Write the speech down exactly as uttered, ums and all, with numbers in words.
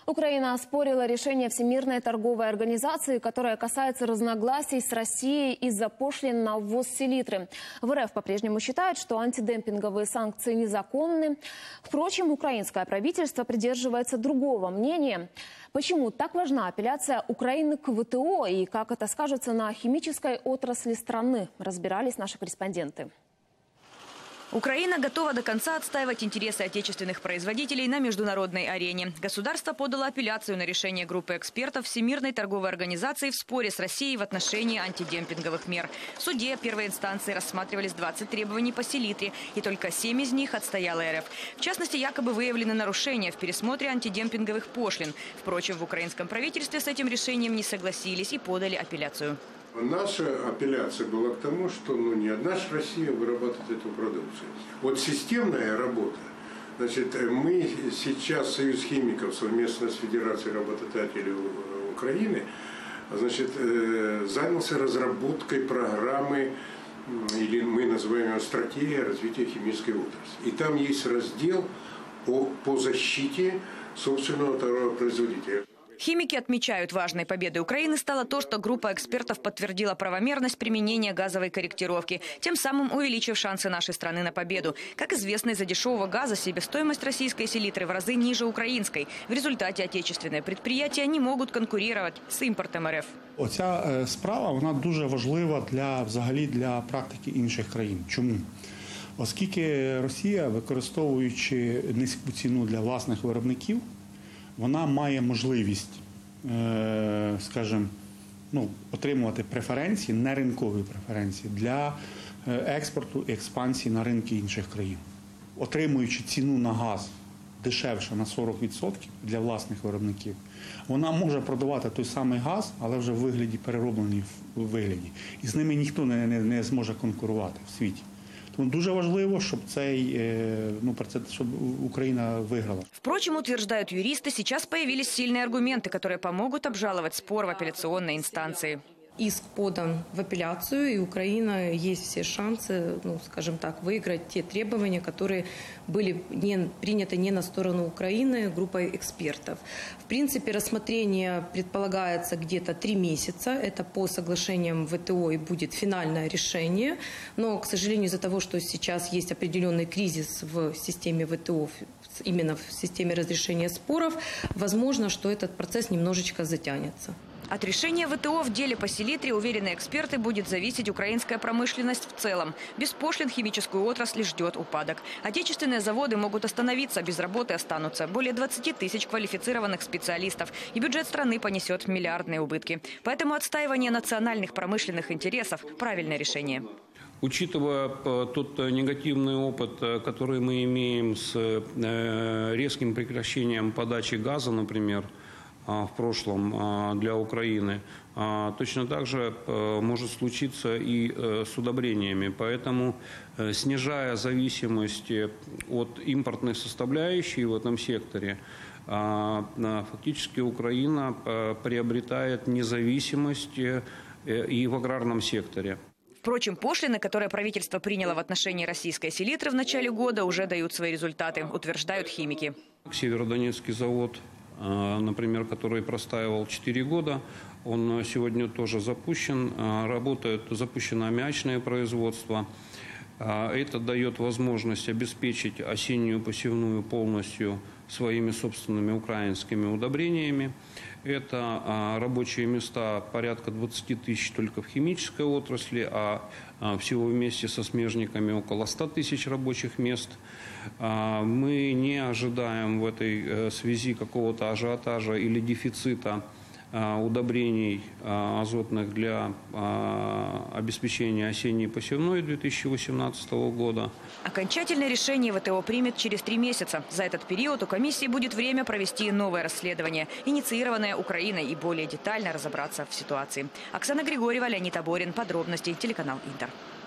Украина оспорила решение Всемирной торговой организации, которое касается разногласий с Россией из-за пошлин на ввоз селитры. В РФ по-прежнему считают, что антидемпинговые санкции незаконны. Впрочем, украинское правительство придерживается другого мнения. Почему так важна апелляция Украины к ВТО и как это скажется на химической отрасли страны, разбирались наши корреспонденты. Украина готова до конца отстаивать интересы отечественных производителей на международной арене. Государство подало апелляцию на решение группы экспертов Всемирной торговой организации в споре с Россией в отношении антидемпинговых мер. В суде первой инстанции рассматривались двадцать требований по селитре, и только семь из них отстояла РФ. В частности, якобы выявлены нарушения в пересмотре антидемпинговых пошлин. Впрочем, в украинском правительстве с этим решением не согласились и подали апелляцию. Наша апелляция была к тому, что ну, не одна же Россия вырабатывает эту продукцию. Вот системная работа. Значит, мы сейчас, Союз химиков, совместно с Федерацией работодателей Украины, значит, занялся разработкой программы, или мы называем ее «Стратегия развития химической отрасли». И там есть раздел по, по защите собственного товаропроизводителя. Химики отмечают, важной победой Украины стало то, что группа экспертов подтвердила правомерность применения газовой корректировки, тем самым увеличив шансы нашей страны на победу. Как известно, из-за дешевого газа себестоимость российской селитры в разы ниже украинской. В результате отечественные предприятия не могут конкурировать с импортом РФ. Оця справа, вона дуже важлива для, взагалі, для практики інших країн. Чому? Оскільки Росія, використовуючи низьку ціну для власних виробників, вона має можливість, скажімо, ну, отримувати преференції, неринкові преференції для експорту і експансії на ринки інших країн. Отримуючи ціну на газ дешевше на сорок відсотків для власних виробників, вона може продавати той самий газ, але вже в вигляді переробленій вигляді. І з ними ніхто не, не, не зможе конкурувати в світі. Тому дуже важливо, щоб цей, ну, щоб Украина выиграла. Впрочем, утверждают юристы, сейчас появились сильные аргументы, которые помогут обжаловать спор в апелляционной инстанции. Иск подан в апелляцию, и Украина есть все шансы, ну, скажем так, выиграть те требования, которые были не, приняты не на сторону Украины группой экспертов. В принципе, рассмотрение предполагается где-то три месяца. Это по соглашениям ВТО и будет финальное решение. Но, к сожалению, из-за того, что сейчас есть определенный кризис в системе ВТО, именно в системе разрешения споров, возможно, что этот процесс немножечко затянется. От решения ВТО в деле по селитре, уверены эксперты, будет зависеть украинская промышленность в целом. Без пошлин химическую отрасль ждет упадок. Отечественные заводы могут остановиться, без работы останутся более двадцати тысяч квалифицированных специалистов. И бюджет страны понесет миллиардные убытки. Поэтому отстаивание национальных промышленных интересов – правильное решение. Учитывая тот негативный опыт, который мы имеем с резким прекращением подачи газа, например, в прошлом для Украины, точно так же может случиться и с удобрениями. Поэтому, снижая зависимость от импортной составляющей в этом секторе, фактически Украина приобретает независимость и в аграрном секторе. Впрочем, пошлины, которые правительство приняло в отношении российской селитры в начале года, уже дают свои результаты, утверждают химики. Северодонецкий завод, например, который простаивал четыре года, он сегодня тоже запущен, работает, запущено аммиачное производство. Это дает возможность обеспечить осеннюю посевную полностью своими собственными украинскими удобрениями. Это рабочие места порядка двадцати тысяч только в химической отрасли, а всего вместе со смежниками около ста тысяч рабочих мест. Мы не ожидаем в этой связи какого-то ажиотажа или дефицита удобрений азотных для обеспечения осенней посевной две тысячи восемнадцатого года. Окончательное решение ВТО примет через три месяца. За этот период у комиссии будет время провести новое расследование, инициированное Украиной, и более детально разобраться в ситуации. Оксана Григорьева, Леонид Аборин. Подробности. Телеканал Интер.